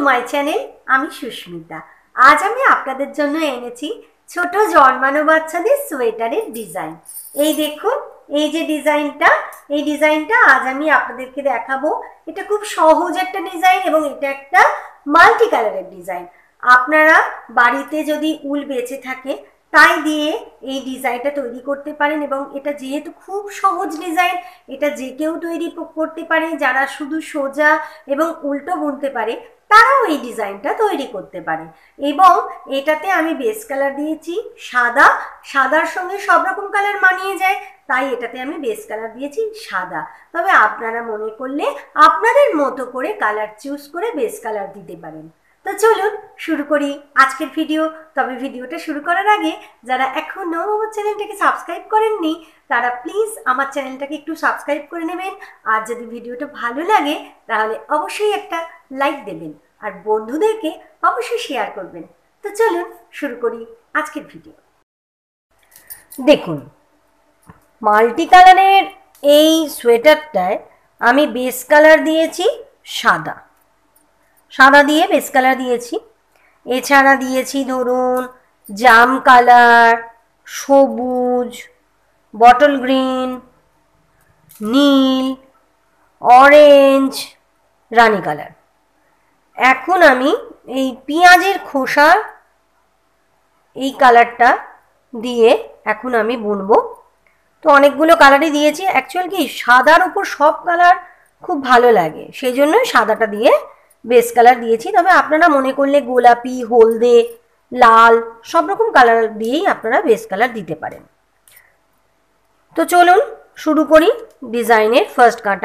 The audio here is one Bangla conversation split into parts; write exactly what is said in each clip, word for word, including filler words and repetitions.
My channel. আমি সুস্মিতা। আজ আমি আপনাদের জন্য এনেছি ছোট জন্মানো বাচ্চাদের সোয়েটারের ডিজাইন। এই দেখুন, এই যে ডিজাইনটা, এই ডিজাইনটা আজ আমি আপনাদেরকে দেখাবো। এটা খুব সহজ একটা ডিজাইন এবং এটা একটা মাল্টি কালারের ডিজাইন। আপনারা বাড়িতে যদি উল বেঁচে থাকে তাই দিয়ে এই ডিজাইনটা তৈরি করতে পারেন এবং এটা যেহেতু খুব সহজ ডিজাইন, এটা যে কেউ তৈরি করতে পারে। যারা শুধু সোজা এবং উল্টো বুনতে পারে তারাও এই ডিজাইনটা তৈরি করতে পারে। এবং এটাতে আমি বেস কালার দিয়েছি সাদা। সাদার সঙ্গে সব রকম কালার মানিয়ে যায়, তাই এটাতে আমি বেস কালার দিয়েছি সাদা। তবে আপনারা মনে করলে আপনাদের মতো করে কালার চুজ করে বেস কালার দিতে পারেন। তো চলুন শুরু করি আজকের ভিডিও। তবে ভিডিওটা শুরু করার আগে যারা এখনও আমার চ্যানেলটাকে সাবস্ক্রাইব করেননি তারা প্লিজ আমার চ্যানেলটাকে একটু সাবস্ক্রাইব করে নেবেন। আর যদি ভিডিওটা ভালো লাগে তাহলে অবশ্যই একটা লাইক দেবেন আর বন্ধুদেরকে অবশ্যই শেয়ার করবেন। তো চলুন শুরু করি আজকের ভিডিও। দেখুন, মাল্টি কালারের এই সোয়েটারটায় আমি বেস কালার দিয়েছি সাদা। সাদা দিয়ে বেস কালার দিয়েছি। এছাড়া দিয়েছি ধরুন জাম কালার, সবুজ, বটল গ্রিন, নীল, অরেঞ্জ, রানী কালার। এখন আমি এই পেঁয়াজের খোসার এই কালারটা দিয়ে এখন আমি বুনবো। তো অনেকগুলো কালারই দিয়েছি। অ্যাকচুয়াল কি সাদার উপর সব কালার খুব ভালো লাগে, সেই জন্য সাদাটা দিয়ে বেস কালার দিয়েছি। তবে আপনারা মনে করলে গোলাপি, হলদে, লাল সব রকম কালার দিয়েই আপনারা বেস কালার দিতে পারেন। তো চলুন শুরু করি ডিজাইনের ফার্স্ট কাটা।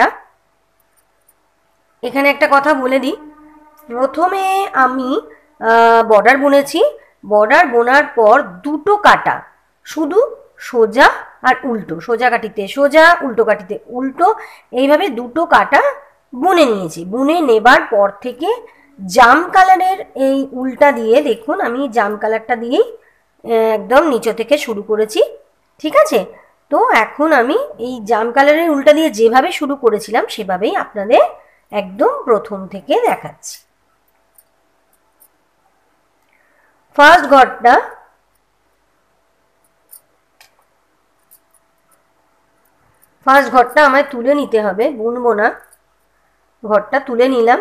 এখানে একটা কথা বলে দিই, প্রথমে আমি বর্ডার বুনেছি। বর্ডার বোনার পর দুটো কাটা, শুধু সোজা আর উল্টো, সোজা কাটিতে সোজা, উল্টো কাটিতে উল্টো, এইভাবে দুটো কাটা বুনে নিয়েছি। বুনে নেবার পর থেকে জাম কালারের এই উলটা দিয়ে, দেখুন আমি জাম কালারটা দিয়েই একদম নিচে থেকে শুরু করেছি, ঠিক আছে? তো এখন আমি এই জাম কালারের উলটা দিয়ে যেভাবে শুরু করেছিলাম সেভাবেই আপনাদের একদম প্রথম থেকে দেখাচ্ছি। ফার্স্ট ঘরটা ফার্স্ট ঘরটা আমায় তুলে নিতে হবে, বুনবো না। ঘরটা তুলে নিলাম।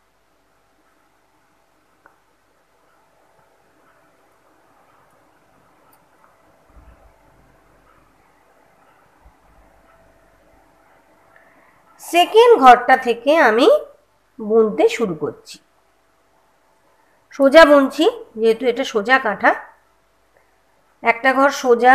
সেকেন্ড ঘরটা থেকে আমি বুনতে শুরু করছি। সোজা বুনছি, যেহেতু এটা সোজা কাঁথা। একটা ঘর সোজা,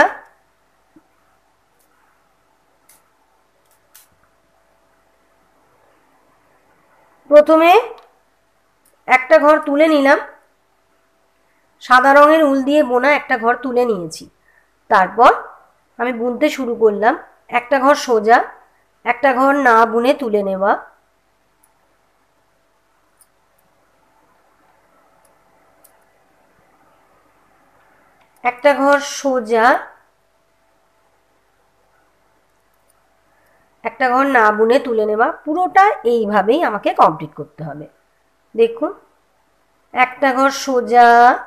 প্রথমে একটা ঘর তুলে নিলাম। সাদা রঙের উল দিয়ে বোনা একটা ঘর তুলে নিয়েছি। তারপর আমি বুনতে শুরু করলাম। একটা ঘর সোজা, একটা ঘর না বুনে তুলে নেওয়া, একটা ঘর সোজা, একটা ঘর না বুনে তুলে নেওয়া। পুরোটা এইভাবেই আমাকে কমপ্লিট করতে হবে। দেখুন, একটা ঘর সোজা,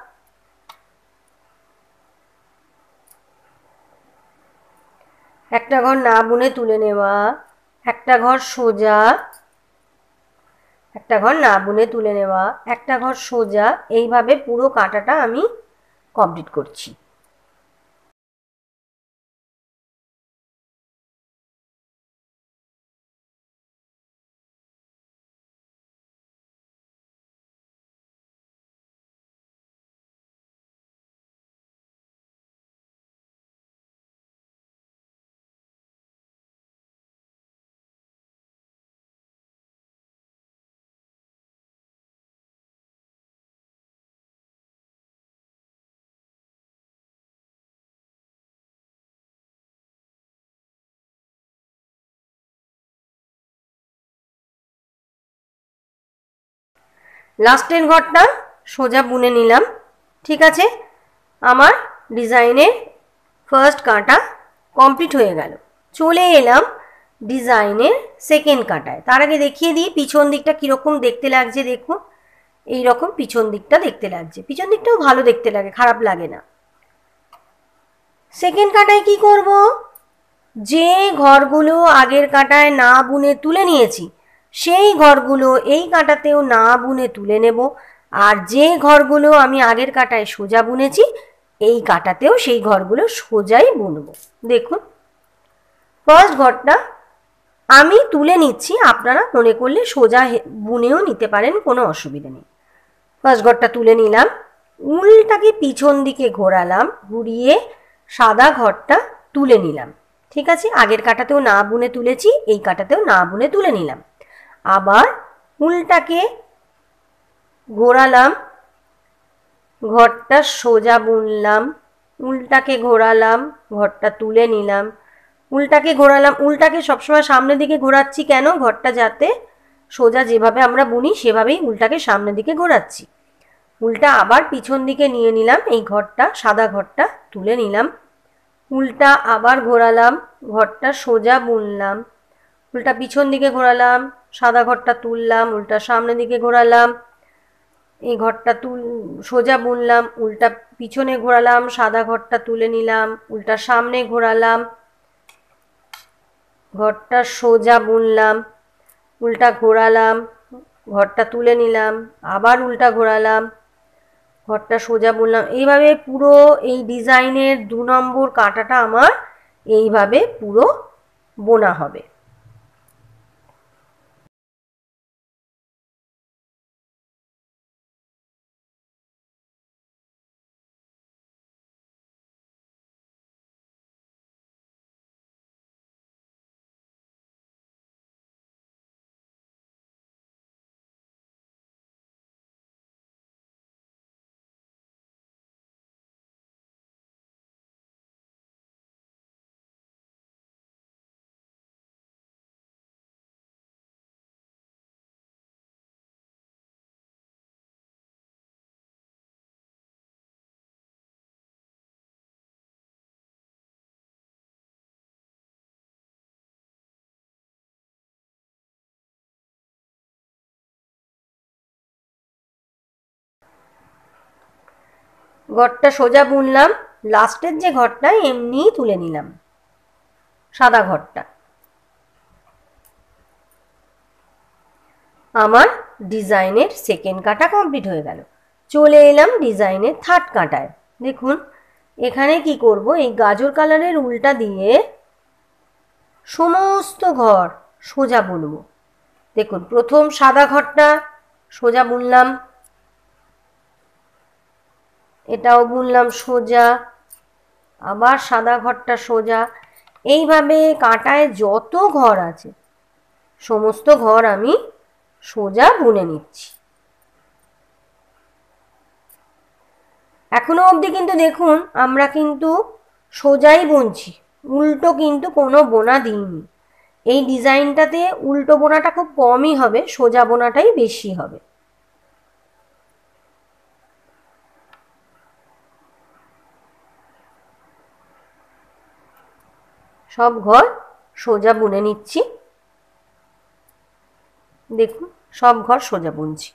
একটা ঘর না বুনে তুলে নেওয়া, একটা ঘর সোজা, একটা ঘর না বুনে তুলে নেওয়া, একটা ঘর সোজা, এইভাবে পুরো কাঁটাটা আমি কমপ্লিট করছি। লাস্টের ঘরটা সোজা বুনে নিলাম, ঠিক আছে? আমার ডিজাইনের ফার্স্ট কাঁটা কমপ্লিট হয়ে গেল। চলে এলাম ডিজাইনের সেকেন্ড কাঁটায়। তার আগে দেখিয়ে দিই পিছন দিকটা কীরকম দেখতে লাগছে। দেখুন, এই রকম পিছন দিকটা দেখতে লাগছে। পিছন দিকটাও ভালো দেখতে লাগে, খারাপ লাগে না। সেকেন্ড কাটায় কি করব, যে ঘরগুলো আগের কাটায় না বুনে তুলে নিয়েছি সেই ঘরগুলো এই কাটাতেও না বুনে তুলে নেব, আর যে ঘরগুলো আমি আগের কাটায় সোজা বুনেছি এই কাটাতেও সেই ঘরগুলো সোজাই বুনব। দেখুন ফার্স্ট ঘরটা আমি তুলে নিচ্ছি, আপনারা মনে করলে সোজা বুনেও নিতে পারেন, কোনো অসুবিধা নেই। ফার্স্ট ঘরটা তুলে নিলাম, উলটাকে পিছন দিকে ঘোরালাম, ঘুরিয়ে সাদা ঘরটা তুলে নিলাম। ঠিক আছে, আগের কাটাতেও না বুনে তুলেছি, এই কাটাতেও না বুনে তুলে নিলাম। আবার উলটাকে ঘোরালাম, ঘরটা সোজা বুনলাম, উলটাকে ঘোরালাম, ঘরটা তুলে নিলাম, উলটাকে ঘোরালাম। উলটাকে সবসময় সামনের দিকে ঘোরাচ্ছি কেন, ঘরটা যাতে সোজা যেভাবে আমরা বুনি সেভাবেই উলটাকে সামনের দিকে ঘোরাচ্ছি। উলটা আবার পিছন দিকে নিয়ে নিলাম, এই ঘরটা সাদা ঘরটা তুলে নিলাম, উলটা আবার ঘোরালাম, ঘরটা সোজা বুনলাম, উলটা পিছন দিকে ঘোরালাম, সাদা ঘরটা তুললাম, উলটা সামনের দিকে ঘোরালাম, এই ঘরটা তুল সোজা বুনলাম, উলটা পিছনে ঘোরালাম, সাদা ঘরটা তুলে নিলাম, উলটা সামনে ঘোরালাম, ঘরটা সোজা বুনলাম, উলটা ঘোরালাম, ঘরটা তুলে নিলাম, আবার উলটা ঘোরালাম, ঘরটা সোজা বুনলাম। এইভাবে পুরো এই ডিজাইনের দু নম্বর কাঁটাটা আমার এইভাবে পুরো বোনা হবে। ঘরটা সোজা বুনলাম, লাস্টের যে ঘরটা এমনিই তুলে নিলাম, সাদা ঘরটা। আমার ডিজাইনের সেকেন্ড কাটা কমপ্লিট হয়ে গেল। চলে এলাম ডিজাইনের থার্ড কাটায়। দেখুন এখানে কি করব, এই গাজর কালারের উলটা দিয়ে সমস্ত ঘর সোজা বুনবো। দেখুন প্রথম সাদা ঘরটা সোজা বুনলাম, এটাও বুনলাম সোজা, আবার সাদা ঘরটা সোজা। এইভাবে কাঁটায় যত ঘর আছে সমস্ত ঘর আমি সোজা বুনে নিচ্ছি। এখনো অবধি কিন্তু দেখুন আমরা কিন্তু সোজাই বুনছি, উল্টো কিন্তু কোনো বোনা দিইনি। এই ডিজাইনটাতে উল্টো বোনাটা খুব কমই হবে, সোজা বোনাটাই বেশি হবে। সব ঘর সোজা বুনে নিচ্ছি। দেখুন সব ঘর সোজা বুনছি।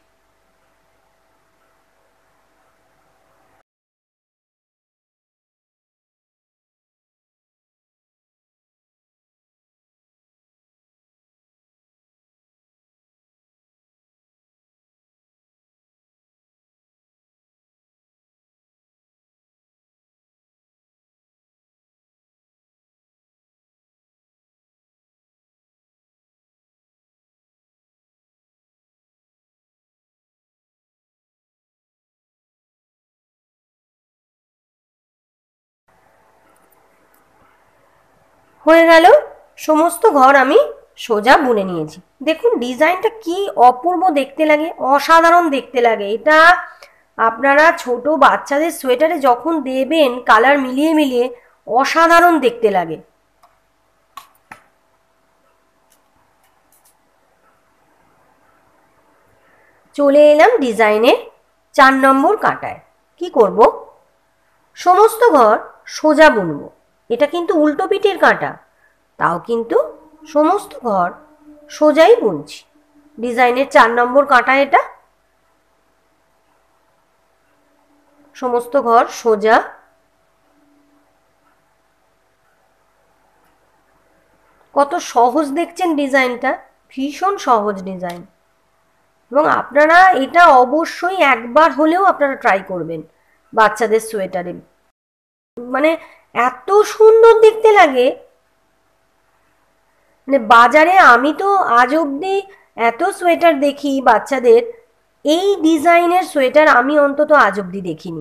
হয়ে গেল, সমস্ত ঘর আমি সোজা বুনে নিয়েছি। দেখুন ডিজাইনটা কি অপূর্ব দেখতে লাগে, অসাধারণ দেখতে লাগে। এটা আপনারা ছোট বাচ্চাদের সোয়েটারে যখন দেবেন কালার মিলিয়ে মিলিয়ে অসাধারণ দেখতে লাগে। চলে এলাম ডিজাইনের চার নম্বর কাঁটায়। কি করব, সমস্ত ঘর সোজা বুনবো। এটা কিন্তু উল্টো পিঠের কাঁটা, তাও কিন্তু সমস্ত ঘর সোজাই বুনছি। ডিজাইনের চার নম্বর কাঁটা এটা। সমস্ত ঘর সোজা। কত সহজ দেখছেন ডিজাইনটা, ভীষণ সহজ ডিজাইন। এবং আপনারা এটা অবশ্যই একবার হলেও আপনারা ট্রাই করবেন বাচ্চাদের সোয়েটারে। মানে এত সুন্দর দেখতে লাগে, মানে বাজারে আমি তো আজ অবধি এত সোয়েটার দেখি বাচ্চাদের, এই ডিজাইনের সোয়েটার আমি অন্তত আজ অবধি দেখিনি।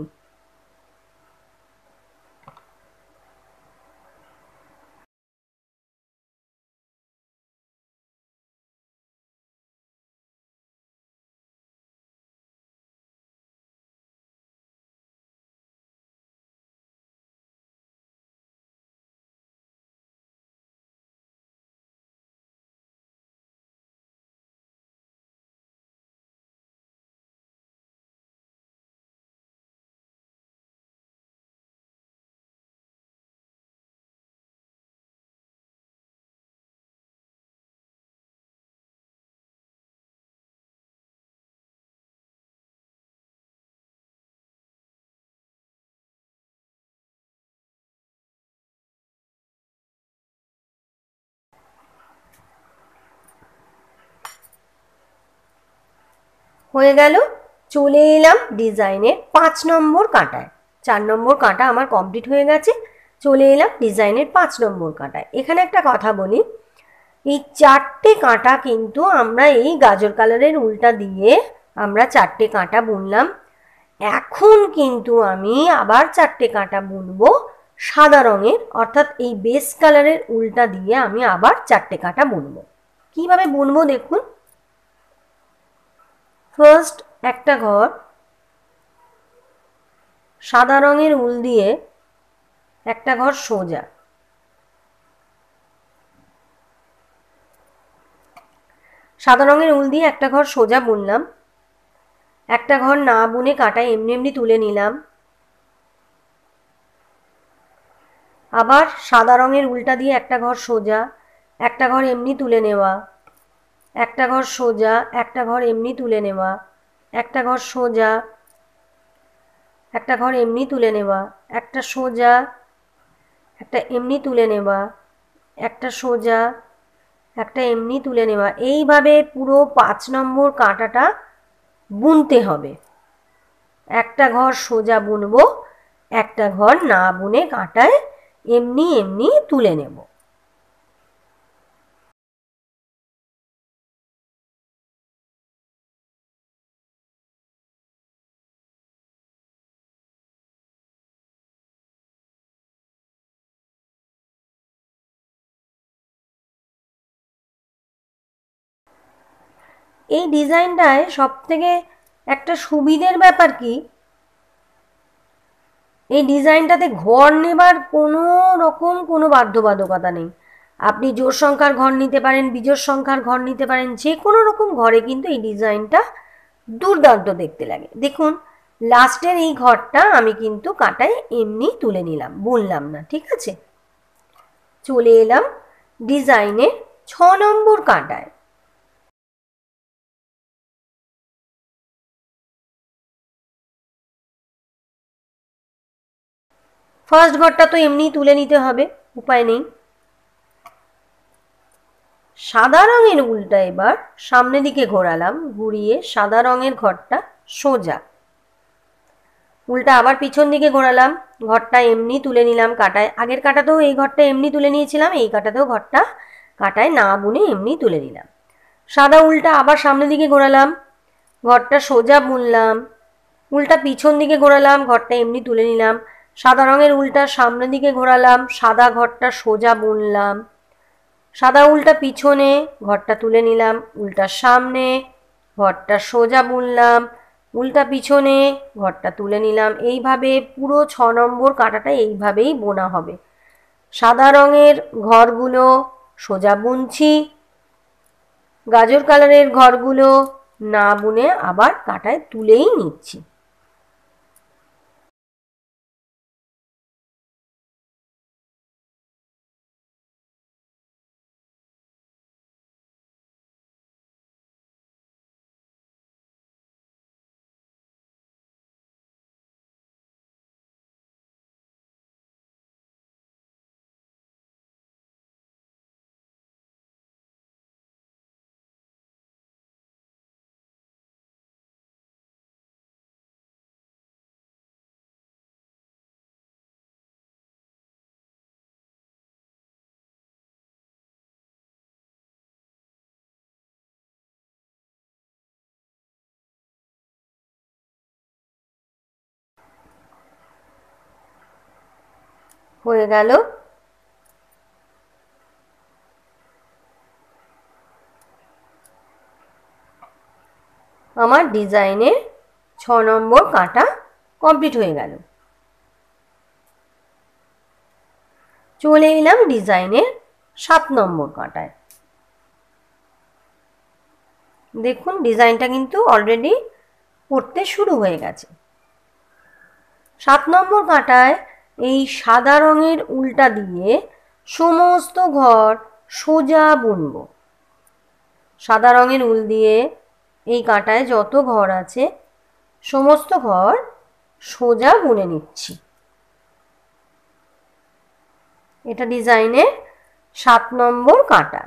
হয়ে গেল, চলে এলাম ডিজাইনের পাঁচ নম্বর কাঁটায়। চার নম্বর কাঁটা আমার কমপ্লিট হয়ে গেছে, চলে এলাম ডিজাইনের পাঁচ নম্বর কাঁটায়। এখানে একটা কথা বলি, এই চারটে কাঁটা কিন্তু আমরা এই গাজর কালারের উলটা দিয়ে আমরা চারটে কাঁটা বুনলাম। এখন কিন্তু আমি আবার চারটে কাঁটা বুনবো সাদা রঙের, অর্থাৎ এই বেস কালারের উলটা দিয়ে আমি আবার চারটে কাঁটা বুনবো। কিভাবে বুনবো দেখুন। ফার্স্ট একটা ঘর সাদা রঙের উল দিয়ে একটা ঘর সোজা, সাদা রঙের উল দিয়ে একটা ঘর সোজা বুনলাম। একটা ঘর না বুনে কাঁটায় এমনি এমনি তুলে নিলাম। আবার সাদা রঙের উলটা দিয়ে একটা ঘর সোজা, একটা ঘর এমনি তুলে নেওয়া, একটা ঘর সোজা, একটা ঘর এমনি তুলে নেওয়া, একটা ঘর সোজা, একটা ঘর এমনি তুলে নেওয়া, একটা সোজা, একটা এমনি তুলে নেওয়া, একটা সোজা, একটা এমনি তুলে নেওয়া। এইভাবে পুরো পাঁচ নম্বর কাঁটাটা বুনতে হবে। একটা ঘর সোজা বুনবো, একটা ঘর না বুনে কাঁটায় এমনি এমনি তুলে নেব। এই ডিজাইনটায় সব থেকে একটা সুবিধের ব্যাপার কি, এই ডিজাইনটাতে ঘর নেবার কোনো রকম কোনো বাধ্যবাধকতা নেই। আপনি জোড় সংখ্যার ঘর নিতে পারেন, বিজোড় সংখ্যার ঘর নিতে পারেন, যে কোনো রকম ঘরে কিন্তু এই ডিজাইনটা দুর্দান্ত দেখতে লাগে। দেখুন লাস্টের এই ঘরটা আমি কিন্তু কাঁটায় এমনি তুলে নিলাম, বুনলাম না, ঠিক আছে। চলে এলাম ডিজাইনের ছ নম্বর কাঁটায়। ফার্স্ট ঘরটা তো এমনি তুলে নিতে হবে, উপায় নেই। সাদা রঙের উলটা এবার সামনের দিকে ঘোরালাম, ঘুরিয়ে সাদা রঙের ঘরটা সোজা, উলটা আবার পিছন দিকে ঘোরালাম, ঘরটা এমনি তুলে নিলাম কাঁটায়। আগের কাঁটাতেও এই ঘরটা এমনি তুলে নিয়েছিলাম, এই কাঁটাতেও ঘরটা কাঁটায় না বুনে এমনি তুলে নিলাম। সাদা উলটা আবার সামনের দিকে ঘোরালাম, ঘরটা সোজা বুনলাম, উলটা পিছন দিকে ঘোরালাম, ঘরটা এমনি তুলে নিলাম। সাদা রঙের উলটা সামনের দিকে ঘোরালাম, সাদা ঘরটা সোজা বুনলাম, সাদা উলটা পিছনে, ঘরটা তুলে নিলাম, উলটা সামনে, ঘরটা সোজা বুনলাম, উলটা পিছনে, ঘরটা তুলে নিলাম। এইভাবে পুরো ছ নম্বর কাঁটাটা এইভাবেই বোনা হবে। সাদা রঙের ঘরগুলো সোজা বুনছি, গাজর কালারের ঘরগুলো না বুনে আবার কাঁটায় তুলেই নিচ্ছি। হয়ে গেল। আমার ডিজাইনের ছ নম্বর কাটা কমপ্লিট হয়ে গেল। চলে এলাম ডিজাইনের সাত নম্বর কাটায়। দেখুন ডিজাইনটা কিন্তু অলরেডি করতে শুরু হয়ে গেছে। সাত নম্বর কাটায় এই সাদা রঙের উল্টা দিয়ে সমস্ত ঘর সোজা বুনব। সাদা রঙের উল দিয়ে এই কাটায় যত ঘর আছে সমস্ত ঘর সোজা বুনে নিচ্ছি। এটা ডিজাইনের সাত নম্বর কাটা।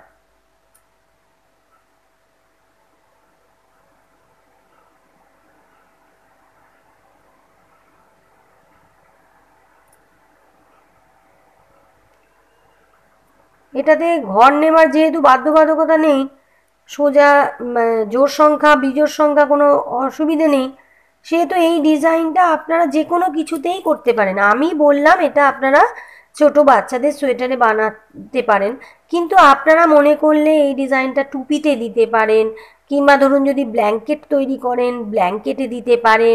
এটাতে ঘর নেবার যেহেতু বাধ্যবাধকতা নেই, সোজা জোড় সংখ্যা বিজোড় সংখ্যা কোনো অসুবিধে নেই, সেহেতু এই ডিজাইনটা আপনারা যে কোনো কিছুতেই করতে পারেন। আমি বললাম এটা আপনারা ছোট বাচ্চাদের সোয়েটারে বানাতে পারেন, কিন্তু আপনারা মনে করলে এই ডিজাইনটা টুপিতে দিতে পারেন, কিংবা ধরুন যদি ব্ল্যাঙ্কেট তৈরি করেন ব্ল্যাঙ্কেটে দিতে পারেন।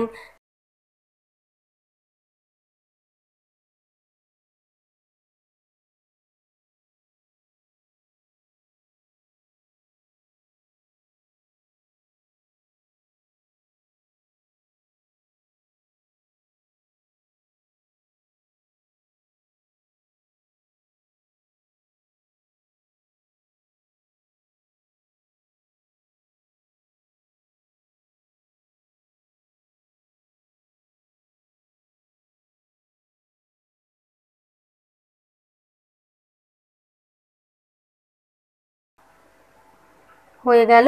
হয়ে গেল।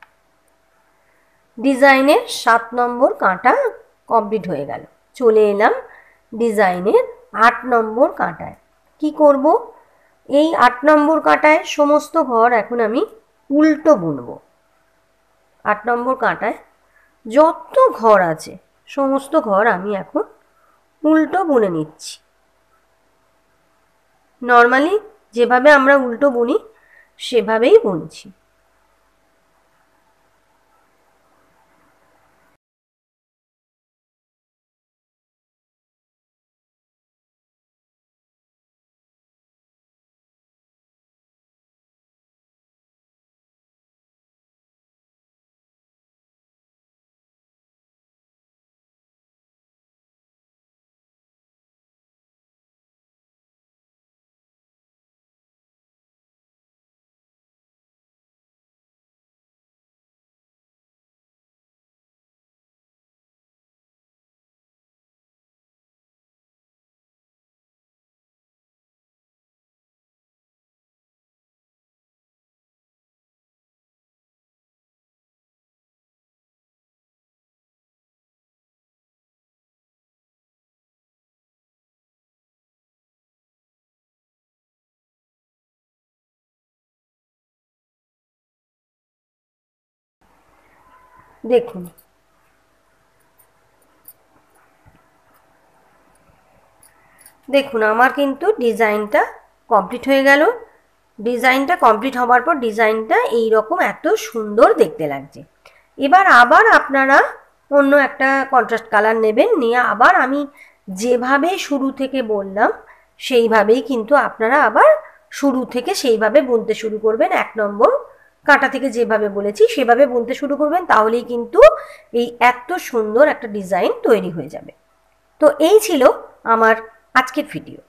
ডিজাইনের সাত নম্বর কাটা কমপ্লিট হয়ে গেল। চলে এলাম ডিজাইনের আট নম্বর কাটায়। কি করব, এই আট নম্বর কাটায় সমস্ত ঘর এখন আমি উল্টো বুনব। আট নম্বর কাটায় যত ঘর আছে সমস্ত ঘর আমি এখন উল্টো বুনে নিচ্ছি। নর্মালি যেভাবে আমরা উল্টো বুনি সেভাবেই বুনছি। দেখুন দেখুন আমার কিন্তু ডিজাইনটা কমপ্লিট হয়ে গেল। ডিজাইনটা কমপ্লিট হওয়ার পর ডিজাইনটা এই রকম এত সুন্দর দেখতে লাগছে। এবার আবার আপনারা অন্য একটা কন্ট্রাস্ট কালার নেবেন, নিয়ে আবার আমি যেভাবে শুরু থেকে বললাম সেইভাবেই কিন্তু আপনারা আবার শুরু থেকে সেইভাবে বুনতে শুরু করবেন। এক নম্বর কাঁটা থেকে যেভাবে বলেছি সেভাবে বুনতে শুরু করবেন, তাহলেই কিন্তু এই এত সুন্দর একটা ডিজাইন তৈরি হয়ে যাবে। তো এই ছিল আমার আজকের ভিডিও।